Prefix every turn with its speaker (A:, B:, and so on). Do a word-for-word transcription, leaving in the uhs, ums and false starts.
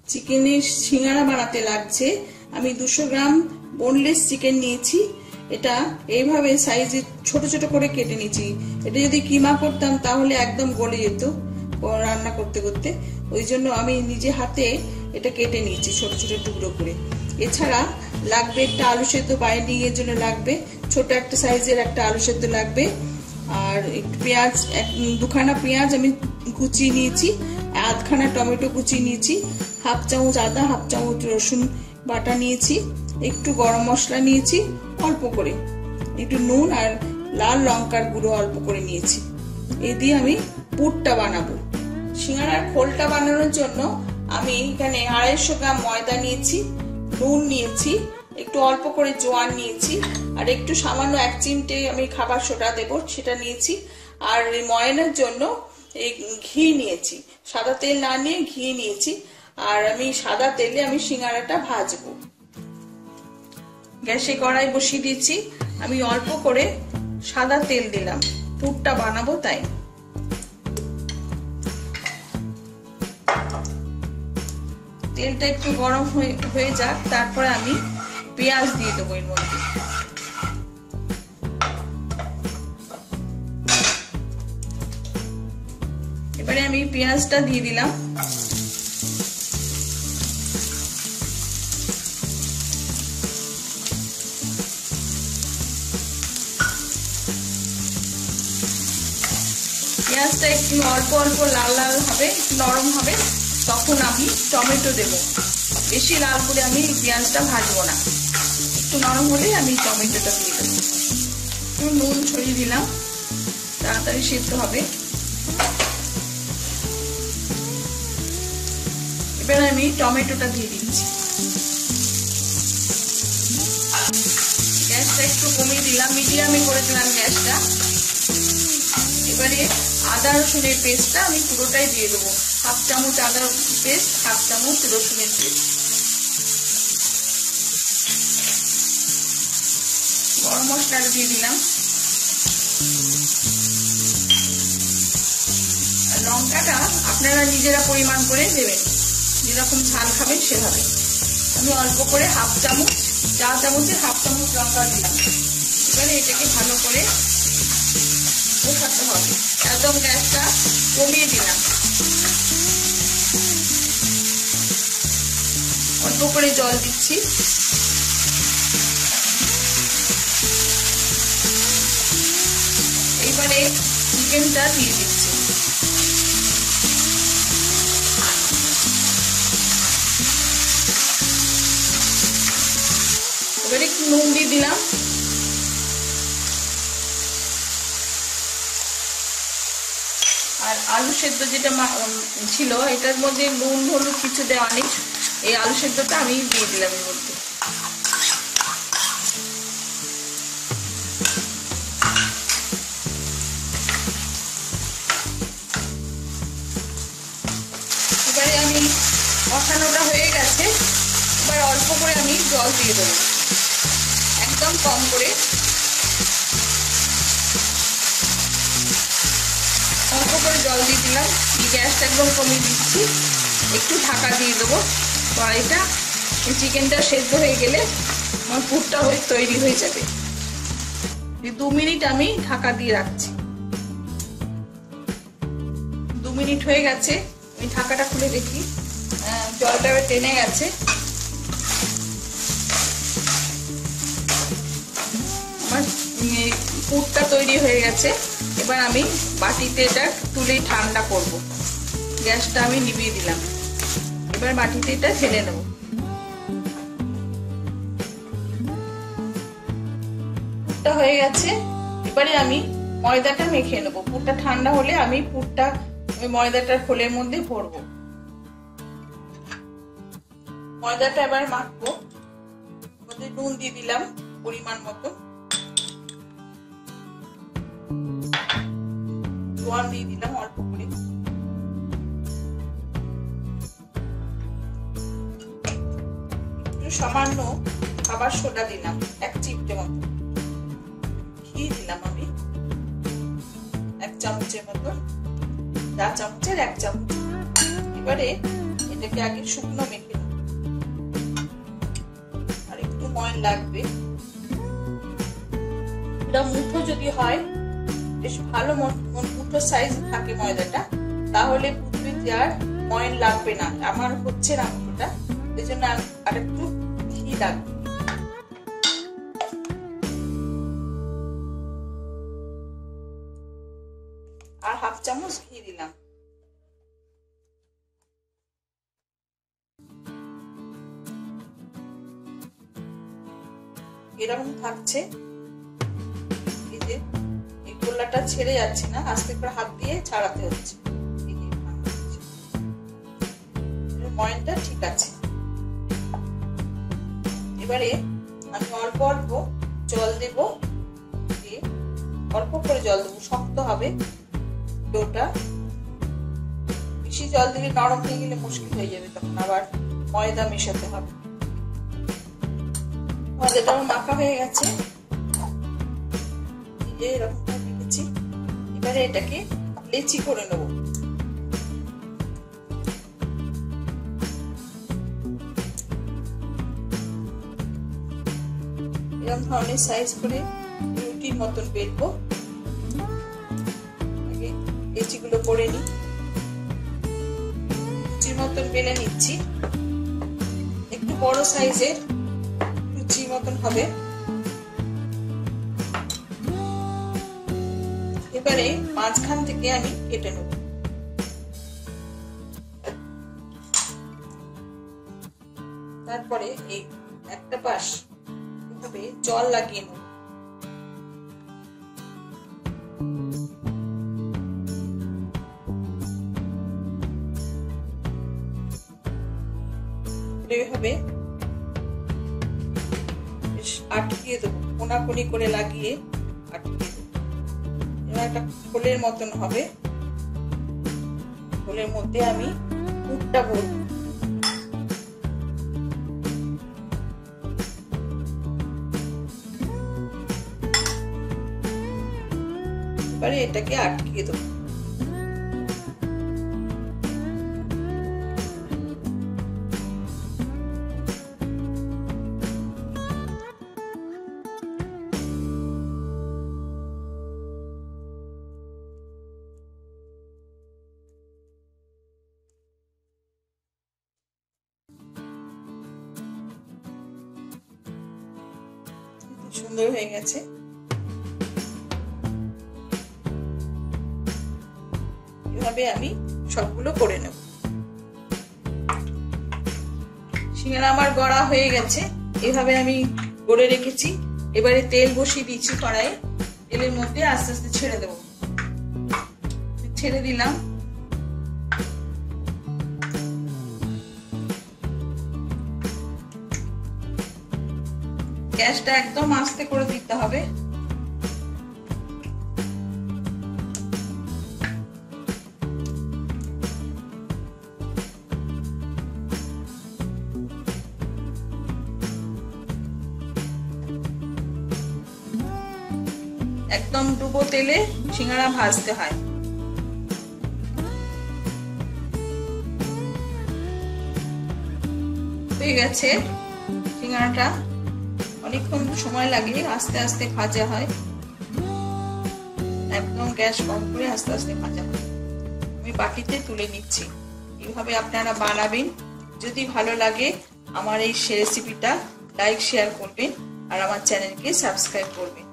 A: চিকেনের সিঙ্গারা বানাতে লাগছে। আমি দুশো গ্রাম বোনলেস চিকেন নিয়েছি। এটা এইভাবে সাইজে ছোট ছোট করে কেটে নিয়েছি। এটা যদি কিমা করতাম তাহলে একদম গলে যেত রান্না করতে করতে, ওই জন্য আমি নিজে হাতে এটা কেটে নিয়েছি ছোট ছোট টুকরো করে। এছাড়া লাগবে একটা আলু সেদ্ধ, বাইন্ডিং এর জন্য লাগবে ছোট একটা সাইজের একটা আলু সেদ্ধ লাগবে, আর পেঁয়াজ দুখানা পেঁয়াজ আমি কুচিয়ে নিয়েছি, আধখানা টমেটো কুচিয়ে নিয়েছি, হাফ চামচ আদা, হাফ চামচ রসুন বাটা নিয়েছি, একটু গরম মশলা নিয়েছি অল্প করে, একটু নুন আর লাল লঙ্কার গুঁড়ো অল্প করে নিয়েছি। এই দিয়ে আমি পুরটা বানাবো। সিঙ্গারার খোলটা বানানোর জন্য আমি এখানে আড়াইশো গ্রাম ময়দা নিয়েছি, নুন নিয়েছি, একটু অল্প করে জোয়ান নিয়েছি, আর একটু সামান্য এক চিমটে আমি খাবার সোডা দেব সেটা নিয়েছি। আর এই ময়নের জন্য এই ঘি নিয়েছি, সাদা তেল না নিয়ে ঘি নিয়েছি। আর আমি সাদা তেলে আমি সিঙ্গারাটা ভাজবো। গ্যাসে কড়াই বসিয়ে দিয়েছি, আমি অল্প করে সাদা তেল দিলাম, পুরটা বানাবো তাই। তেলটা একটু গরম হয়ে যাক, তারপরে আমি পেঁয়াজ দিয়ে দেবো এর মধ্যে। এবারে আমি পেঁয়াজটা দিয়ে দিলাম। পেঁয়াজটা একটু অল্প অল্প লাল লাল হবে, নরম হবে, তখন আমি টমেটো দেব। বেশি লাল করে আমি পেঁয়াজটা ভাজবো না, একটু নরম হলে আমি টমেটোটা দিয়ে দেবো। একটু নুন ছড়িয়ে দিলাম, তাড়াতাড়ি সিদ্ধ হবে। এবার আমি টমেটোটা দিয়ে দিচ্ছি। গ্যাসটা একটু কমিয়ে দিলাম, মিডিয়ামে করে দিলাম গ্যাসটা। এবারে আদা রসুনের পেস্টটা আমি পুরোটাই দিয়ে দেবো, হাফ চামচ আদা পেস্ট, হাফ চামচ রসুনের পেস্ট। গরম মশলাটা দিয়ে দিলাম, লঙ্কাটা আপনারা নিজেরা পরিমাণ করে দেবেন, যেরকম ঝাল খাবেন সেভাবে। আমি অল্প করে হাফ চামচ, চা চামচের হাফ চামচ লঙ্কা দিলাম। এবারে এটাকে ভালো করে কষাতে হবে, একদম গ্যাসটা কমিয়ে দিলাম। অল্প করে জল দিচ্ছি। এইবারে চিকেনটা দিয়ে দিচ্ছি। এবারে একটু নুন দিয়ে দিলাম। আর আলু সেদ্ধ যেটা ছিল এটার মধ্যে নুন হলুদ কিছু দেওয়া নেই, এই আলু সেদ্ধটা আমি দিয়ে দিলাম এর মধ্যে। এবারে আমি কষানোটা হয়ে গেছে, এবার অল্প করে আমি জল দিয়ে দেবো, একদম কম করে, অল্প করে জল দিয়ে দিলাম। গ্যাসটা একদম কমিয়ে দিচ্ছি, একটু ঢাকা দিয়ে দেবো। কড়াইটা চিকেনটা সেদ্ধ হয়ে গেলে আমার পুরটা হয়ে তৈরি হয়ে যাবে। দু মিনিট আমি ঢাকা দিয়ে রাখছি। দু মিনিট হয়ে গেছে, আমি ঢাকাটা খুলে দেখি, জলটা টেনে গেছে। আমার পুরটা তৈরি হয়ে গেছে। এবার আমি বাটিতে এটা তুলে ঠান্ডা করব। গ্যাসটা আমি নিভিয়ে দিলাম। এবার বাটিতে এটা ঢেলে নেব। পুরটা হয়ে গেছে, এবারে আমি ময়দাটা মেখে নেব। পুরটা ঠান্ডা হলে আমি পুরটা ওই ময়দাটার খোলের মধ্যে ভরবো। ময়দাটা এবার মাখবো। মধ্যে নুন দিয়ে দিলাম পরিমাণ মতো, জোয়ান দিয়ে দিলাম অল্প করে, একটু সামান্য খাবার সোডা দিলাম এক চিমটে মতো, ঘি দিলাম আমি এক চামচের মতো, চা চামচের এক চামচ। এবারে এটাকে আগে শুকনো মেখে নেব, আর একটু ময়ন লাগবে। এটা মুঠো যদি হয়, বেশ ভালো মুঠো সাইজ থাকে ময়দাটা, তাহলে পুত্রিতে আর ময়ন লাগবে না। আমার হচ্ছে না মুঠোটা, এই জন্য আর একটু ঘি লাগবে। আর হাফ চামচ ঘি দিলাম। এরকম থাকছে, এই যে এই গোলাটা ছেড়ে যাচ্ছে না, আস্তে করে হাত দিয়ে ছাড়াতে হচ্ছে। ময়নটা ঠিক আছে। এবারে আমি অল্প অল্প জল দেব, দিয়ে অল্প করে জল দেবো, শক্ত হবে ডোটা। বেশি জল দিলে নরম হয়ে গেলে মুশকিল হয়ে যাবে, তখন আবার ময়দা মেশাতে হবে। ময়দাটাও মাখা হয়ে গেছে, এরকম রেখেছি। এবারে এটাকে লেচি করে নেব। এরকম ধরনের সাইজ করে রুটির মতন বেলবো। আগে লেচিগুলো করে নিই, রুটির মতন বেলে নিচ্ছি। একটু বড় সাইজের লুচি মতন হবে। এবারে মাঝখান থেকে আমি কেটে নেব। তারপরে এই একটা পাশ এভাবে জল লাগিয়ে নেব। এভাবে আটকিয়ে দেবো, কোনাকুনি করে লাগিয়ে আটকিয়ে দেবো। এবার একটা খোলের মতন হবে, খোলের মধ্যে আমি পুরটা ভরব। এবারে এটাকে আটকিয়ে দেবো। সুন্দর হয়ে গেছে। এভাবে আমি সবগুলো করে নেব। সিঙ্গারা আমার গড়া হয়ে গেছে, এভাবে আমি গড়ে রেখেছি। এবারে তেল বসিয়ে দিচ্ছি কড়াইয়ে, তেলের মধ্যে আস্তে আস্তে ছেড়ে দেব। ছেড়ে দিলাম। গ্যাসটা একদম আস্তে করে দিতে হবে। একদম ডুবো তেলে সিঙ্গারা ভাজতে হয়। হয়ে গেছে সিঙ্গারাটা, অনেকক্ষণ সময় লাগে, আস্তে আস্তে ভাজা হয়। একদম গ্যাস কম করে আস্তে আস্তে ভাজা হয়। আমি বাটিতে তুলে নিচ্ছি। এইভাবে আপনারা বানাবেন। যদি ভালো লাগে আমার এই রেসিপিটা লাইক শেয়ার করবেন, আর আমার চ্যানেলকে সাবস্ক্রাইব করবেন।